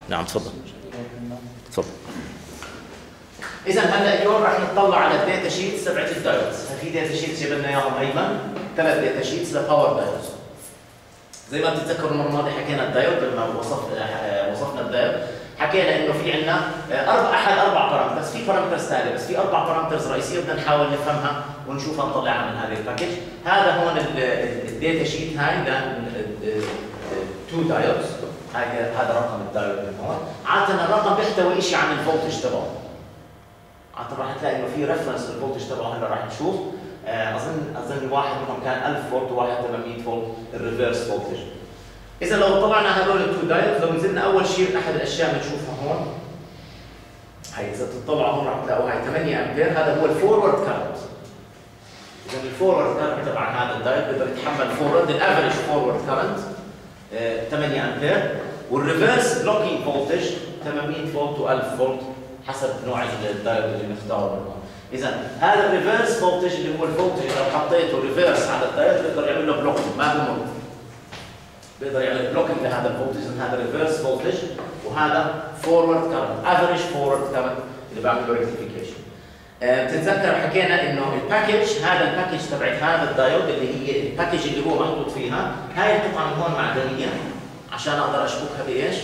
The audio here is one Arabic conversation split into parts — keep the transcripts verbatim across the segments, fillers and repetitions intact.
نعم تفضل. تفضل. اذا هلا اليوم راح نطلع على الداتا شيتس تبعت الدايودز. في داتا شيتس جبنا اياهم ايمن، ثلاث داتا شيتس لباور دايودز. زي ما بتتذكروا المره الماضيه حكينا الدايود لما وصف وصفنا الدايود، حكينا انه في عندنا اربع احد اربع بارامترز، في بارامترز ثانيه بس في اربع بارامترز رئيسيه بدنا نحاول نفهمها ونشوفها نطلعها من هذه الباكج. هذا هون الداتا شيت هاي تو دايودز، هذا رقم الدايود من هون. عاده الرقم بيحتوي شيء عن الفولتج تبعه. عاده راح تلاقي انه في ريفرنس للفولتج تبعه. هلا راح نشوف اظن اظن واحد منهم كان ألف فولت وواحد ثمانمئة فولت الريفرس فولتج. اذا لو طلعنا هذول التو دايودز، لو نزلنا اول شيء احد الاشياء بنشوفها هون، هي اذا تطلعوا هون راح تلاقوا هي ثمانية امبير، هذا هو الفورورد كارنت. اذا الفورورد كارنت تبع هذا الدايود بيقدر يتحمل فورورد الافريج فورورد كارنت ثمانية امبير، والريفرس بلوكينج فولتج ثمانمئة فولت و1000 فولت حسب نوع الدايود اللي نختاره منهم. اذا هذا الريفرس فولتج اللي هو الفولتج لو حطيته ريفرس على الدايود بيقدر يعمل له بلوكينج، ما بمر، بيقدر يعمل بلوكينج لهذا الفولتج. هذا ريفرس فولتج وهذا فورورد كارنت، افريج فورورد كارنت اللي بعمل له ريكتيفيكيشن. بتتذكر حكينا انه الباكج، هذا الباكج تبعت هذا الدايود اللي هي الباكج اللي هو محطوط فيها، هاي القطعه من هون معدنيه عشان اقدر اشبكها بايش؟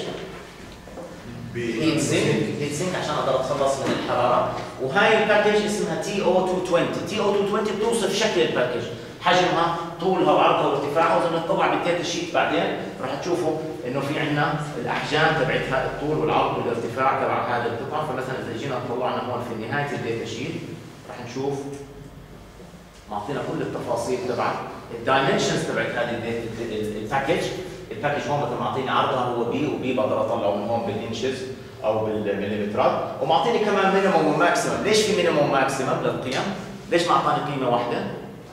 هيت سينك، هيت سينك عشان اقدر اتخلص من الحراره. وهاي الباكج اسمها تي او مئتين وعشرين، تي او مئتين وعشرين بتوصف شكل الباكج، حجمها، طولها وعرضها وارتفاعها. واذا بنطلع بالداتا شيت بعدين راح تشوفوا انه في عندنا الاحجام تبعتها، الطول والعرض والارتفاع تبع هذه القطعه. فمثلا اذا جينا طلعنا هون في نهايه الداتا شيت راح نشوف معطينا كل التفاصيل تبع الدايمنشنز تبعت هذه الباكج. الباكج هون مثلا معطيني عرضها هو بي، وبي بقدر اطلعه من هون بالانشز او بالمليمترات، ومعطيني كمان مينيموم وماكسيمم. ليش في مينيموم وماكسيمم للقيم؟ ليش ما اعطاني قيمه واحده؟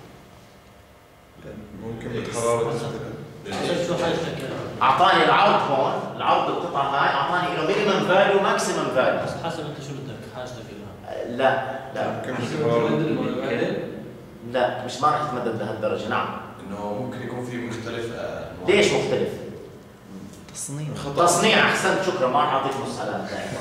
ممكن بالحراره شو حاجتك؟ اعطاني العرض هون، العرض القطعه هاي اعطاني له مينيمم فاليو وماكسيمم فاليو. حسب انت شو بدك حاجتك لها. لا لا ممكن لا مش ما راح يتمدد لهالدرجه. نعم انه ممكن يكون في مختلف. ليش مختلف؟ تصنيع تصنيع. احسنت، شكرا. ما راح اعطيك مسألة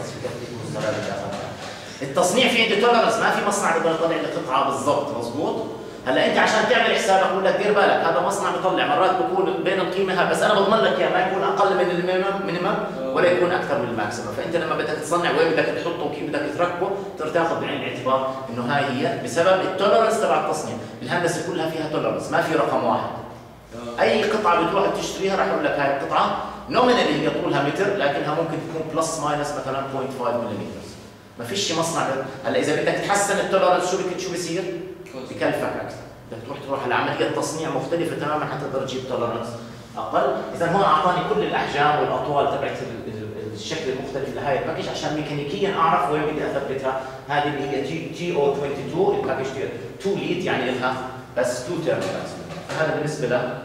التصنيع في عندي تولرنس، ما في مصنع بيقدر يطلع لي قطعه بالضبط مضبوط. هلا انت عشان تعمل حسابك بقول لك دير بالك هذا مصنع بيطلع مرات بيكون بين القيمه هاي، بس انا بضمن لك اياه ما يكون اقل من المينيمم ولا يكون اكثر من الماكسيمم. فانت لما بدك تصنع وين بدك تحطه وكيف بدك تركبه تقدر تاخذ بعين الاعتبار انه هاي هي بسبب التولرنس تبع التصنيع. الهندسه كلها فيها تولرنس، ما في رقم واحد. اي قطعه بتروح تشتريها راح اقول لك هاي القطعه نومينالي هي طولها متر لكنها ممكن تكون بلس ماينس مثلا صفر فاصلة خمسة ملم. ما فيش مصنع. هلا اذا بدك تحسن التولرنس شو بدك شو بصير؟ بكلفك اكثر، بدك تروح تروح على عمليه تصنيع مختلفه تماما حتى تقدر تجيب تولرنس اقل. اذا هون اعطاني كل الاحجام والاطوال تبعت الشكل المختلف لهي الباكج عشان ميكانيكيا اعرف وين بدي اثبتها. هذه اللي هي تي تي او اثنين وعشرين، الباكج اثنين ليد يعني لها بس اثنين تيرمينالز. فهذا بالنسبه له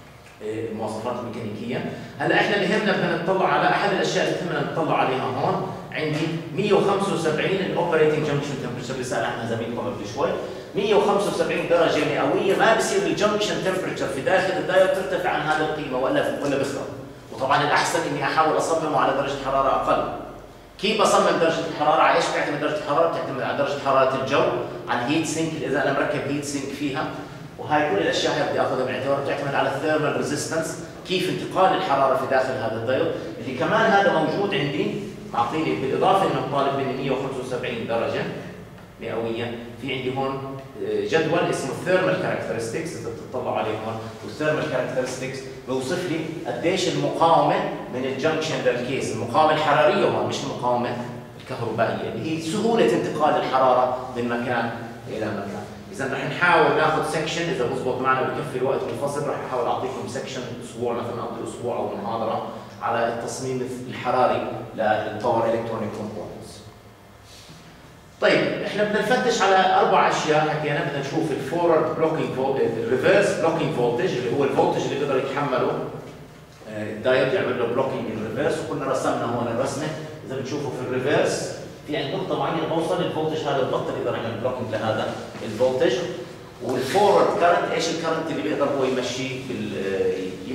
المواصفات الميكانيكيه. هلا احنا بهمنا بدنا نطلع على احد الاشياء اللي بهمنا نطلع عليها هون. عندي مئة وخمسة وسبعين الاوبريتنج جنكشن تمبرتشر اللي سال عنها زميلكم قبل شوي. مئة وخمسة وسبعين درجه مئويه، ما بصير الجنكشن تمبرتشر في داخل الدايود ترتفع عن هذه القيمه ولا ولا بيخرب. وطبعا الاحسن اني احاول اصممه على درجه حراره اقل. كيف بصمم درجه الحراره؟ على ايش بتعتمد درجه الحراره؟ بتعتمد على درجه حراره الجو، على الهيت سينك اذا انا مركب هيت سينك فيها. وهي كل الاشياء هي بدي اخذها بالاعتبار. بتعتمد على الثيرمال ريزيستنس، كيف انتقال الحراره في داخل هذا الدايود اللي كمان هذا موجود عندي معطيني بالاضافه انه طالب مني مئة وخمسة وسبعين درجه مئويه. في عندي هون جدول اسمه الثيرمال كاركترستكس اذا بتطلعوا عليه هون، والثيرمال كاركترستكس بيوصف لي قديش المقاومه من الجنكشن للكيس، المقاومه الحراريه هون مش المقاومه الكهربائيه اللي هي سهوله انتقال الحراره من مكان الى مكان. اذا رح نحاول ناخذ سكشن اذا بزبط معنا بكفي الوقت بالفصل رح احاول اعطيكم سكشن اسبوع مثلا اقضي اسبوع او محاضره على التصميم الحراري للباور الكترونيك كومبوننتس. طيب احنا بدنا نفتش على اربع اشياء حكينا. بدنا نشوف الفورورد بلوكينج فولتج، الريفرس بلوكينج فولتج اللي هو الفولتج اللي بيقدر يتحمله الدايود يعمل له بلوكينج الريفرس، وكنا رسمنا هون الرسمه. اذا بتشوفوا في الريفرس في عند نقطه معينه بوصل الفولتج هذا البطل يقدر يعمل بلوكينج لهذا الفولتج. والفورورد كارنت ايش الكارنت اللي بيقدر هو يمشي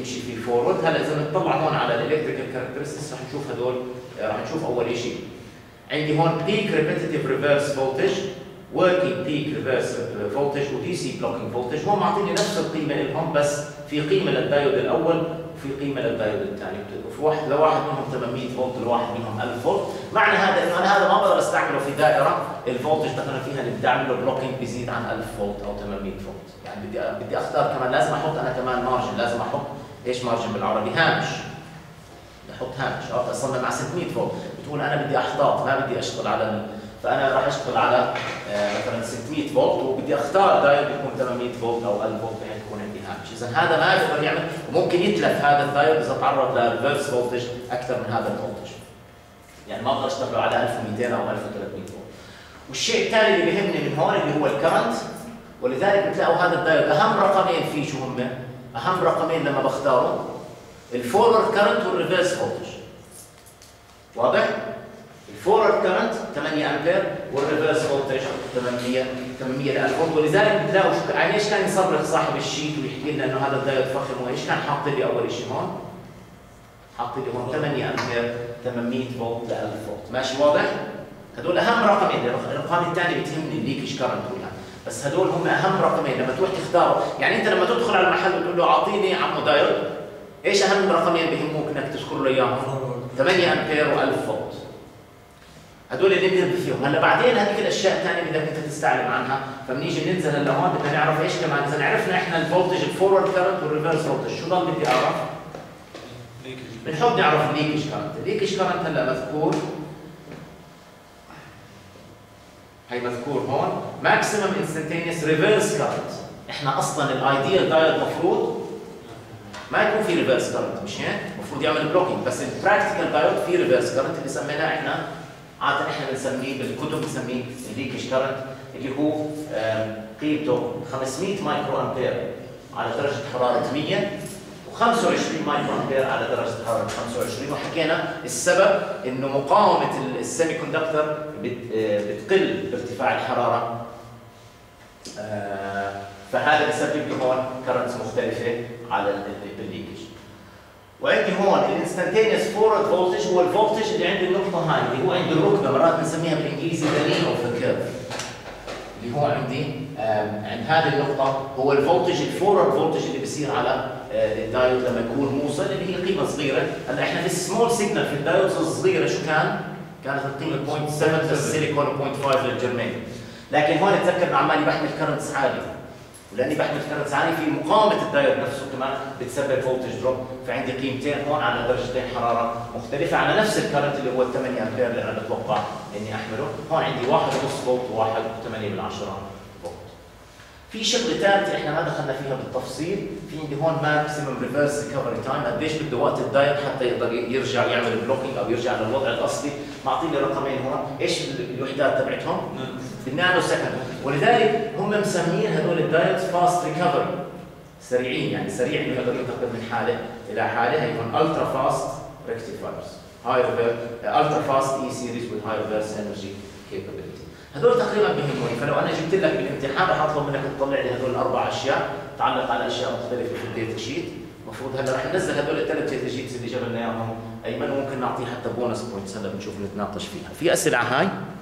يمشي في الفورورد. هلا اذا بنطلع هون على الالكتريكال كاركترستكس رح نشوف هدول، رح نشوف اول شيء عندي هون بيك ريبيتيتيف ريفرس فولتج، وركينج بيك ريفرس فولتج، ودي سي بلوكينج فولتج. هون معطيني نفس القيمه لهم، بس في قيمه للدايود الاول وفي قيمه للدايود الثاني. وفي واحد لواحد منهم ثمانمية فولت ولواحد منهم ألف فولت. معنى هذا انه انا هذا ما بقدر استعمله في دائره الفولتج مثلا فيها اللي بدي اعمل له بلوكينج بيزيد عن ألف فولت او ثمانمية فولت. يعني بدي بدي اختار كمان، لازم احط انا كمان مارجن، لازم احط ايش مارجن بالعربي؟ هامش. بدي احط هامش. اه اصلا مع ستمية فولت بتقول انا بدي احتاط، ما بدي اشتغل على ال... فانا راح اشتغل على آه مثلا ستمية فولت، وبدي اختار دايود يكون ثمانمية فولت او ألف فولت بحيث يكون عندي هامش. اذا هذا ما يقدر يعمل، وممكن يتلف هذا الدايود اذا تعرض لريفرس فولتج اكثر من هذا الفولتج. يعني ما بقدر اشتغله على ألف ومئتين او ألف وثلاثمية فولت. والشيء الثاني اللي بيهمني من هون اللي هو الكرنت، ولذلك بتلاقوا هذا الدايود اهم رقمين فيه شو هم؟ اهم رقمين لما بختاره الفورورد كرنت والريفرس فولتج. واضح؟ الفورورد كرنت ثمانية امبير والريفرس فولتج ثمانمية ثمانمية ل ألف فولت. ولذلك بتلاقوا شو يعني ايش كان يصرخ صاحب الشيت ويحكي لنا انه هذا الدايود فخم، وايش كان حاط لي اول شيء هون؟ حاط لي هون ثمانية امبير ثمانمية فولت ل ألف فولت. ماشي واضح؟ هدول اهم رقمين. الرقم الثاني بتهمني الليكج كرنت ولا، بس هدول هم اهم رقمين لما تروح تختار. يعني انت لما تدخل على المحل وتقول له اعطيني عمو دايود، ايش اهم رقمين بهموك انك تذكر له اياهم؟ ثمانية امبير و1000 فولت. هدول اللي بننتبه فيهم. هلا بعدين هذيك الاشياء الثانيه اللي بدك انت تستعلم عنها، فبنيجي ننزل هلا هون بدنا نعرف ايش كمان. اذا عرفنا احنا الفولتج الفورورد كرنت والريفرس فولتج، شو ضل بدي اعرف؟ بنحب نعرف الليكج كرنت. الليكج كرنت هلا مذكور، هي مذكور هون ماكسيمم انستنتينيوس ريفرس كرنت. احنا اصلا الايديال دايود المفروض ما يكون في ريفرس كرنت، مش هيك؟ المفروض يعمل بلوكينج، بس البراكتيكال دايود في ريفرس كرنت اللي سميناه احنا عاده احنا بنسميه بالكتب بنسميه الليكج كرنت، اللي هو قيمته خمسمية مايكرو امبير على درجه حراره مية وخمسة وعشرين مايكرو امبير على درجه حراره خمسة وعشرين. وحكينا السبب انه مقاومه السيمي كوندكتور بتقل بارتفاع الحراره، فهذا بيسبب لي هون كرنتس مختلفه على الليكج. وعندي هون الانستنتينيوس فورورد فولتج هو الفولتج اللي عند النقطه هاي اللي هو عند الركبه، مرات بنسميها بالانجليزي ذا ني اوف ذا كيرف، اللي هو عندي عند هذه النقطه هو الفولتج الفورورد فولتج اللي بيصير على الدايود لما يكون موصل، اللي هي قيمه صغيره. هلا احنا في السمول سيجنال في الدايودز الصغيره شو كان؟ كانت القيمه صفر فاصلة سبعة للسيليكون و صفر فاصلة خمسة للجرمانيوم. لكن هون تذكر انه عمالي بحمل كرنتس عالي، ولاني بحمل كرنتس عالي في مقاومه الدايود نفسه كمان بتسبب فولتج دروب، فعندي قيمتين هون على درجتين حراره مختلفه على نفس الكرنت اللي هو ثمانية امبير اللي انا بتوقع اني احمله. هون عندي واحد ونص فولت وواحد وثمانية من عشرة فولت. في شغله ثالثه احنا ما دخلنا فيها بالتفصيل، في عندي هون ماكسيمم ريفرس ريكفري تايم، قديش بده وقت الدايود حتى يقدر يرجع يعمل بلوكينج او يرجع للوضع الاصلي. معطيني رقمين هون، ايش الوحدات تبعتهم؟ بالنانو سكند. ولذلك هم مسميين هذول الدايودز فاست ريكفري، سريعين، يعني سريع انه يقدر ينتقل من حاله الى حاله. هي هون الترا فاست ريكتيفايرز، هاي الترا فاست اي سيريز وذ هاي ريفرس انرجي كابابيلتي. هذول تقريبا بيهموني. فلو انا جبت لك بالامتحان رح اطلب منك تطلع لي هذول الاربع اشياء تعلق على اشياء مختلفه في الداتا شيت. المفروض هلا رح ننزل هذول الثلاث داتا شيتس اللي جاب لنا اياهم ايمن، وممكن نعطيه حتى بونس بوينتس هلا بنشوف نتناقش فيها. في اسئله على هاي؟